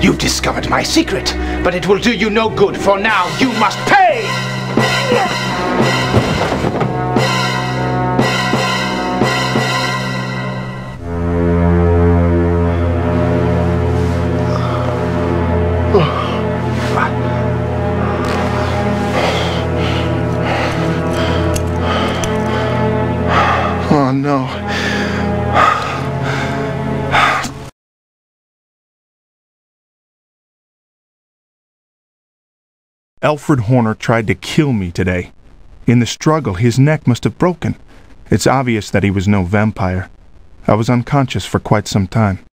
You've discovered my secret, but it will do you no good, for now you must pay! Oh, no. Alfred Horner tried to kill me today. In the struggle, his neck must have broken. It's obvious that he was no vampire. I was unconscious for quite some time.